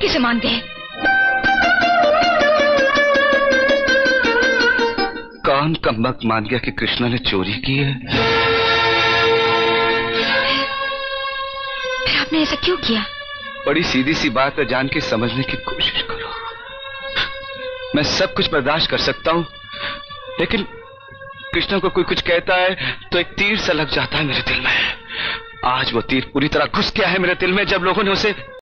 चुटकी से मान गए। कौन कमबख्त मान गया कि कृष्णा ने चोरी की है? फिर आपने ऐसा क्यों किया? बड़ी सीधी सी बात है, जान के समझने की कोशिश करो। मैं सब कुछ बर्दाश्त कर सकता हूं, लेकिन कृष्णा को कोई कुछ कहता है तो एक तीर सा लग जाता है मेरे दिल में। आज वो तीर पूरी तरह घुस गया है मेरे दिल में, जब लोगों ने उसे